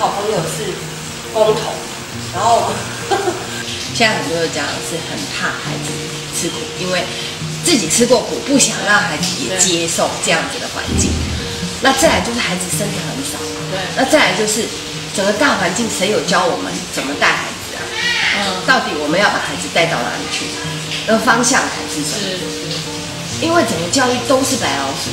好朋友是工头，然后现在很多的家长是很怕孩子吃苦，因为自己吃过苦，不想让孩子也接受这样子的环境。那再来就是孩子生的很少， 对， 那再来就是整个大环境，谁有教我们怎么带孩子啊？到底我们要把孩子带到哪里去？那方向才是什么？因为整个教育都是白老鼠。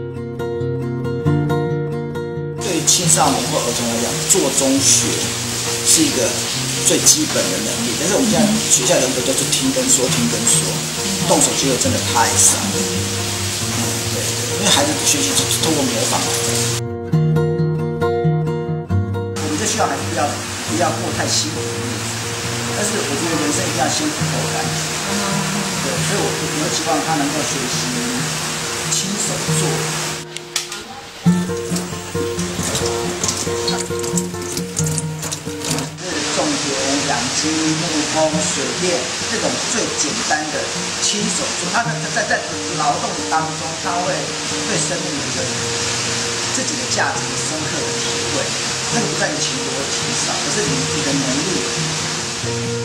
对于青少年或儿童来讲，做中学是一个最基本的能力，但是我们现在学校人都是听跟说，听跟说，动手机会真的太少。对，因为孩子学习是通过模仿。我们在学校还是不要过太辛苦的日子，但是我觉得人生一定要辛苦后甘苦。对，所以我会希望他能够学习亲手做。种田、养鸡、木工、水电这种最简单的亲手做，他在劳动当中，他会对生命有一个自己的价值深刻的体会。那个不在于钱多钱少，而是你的能力。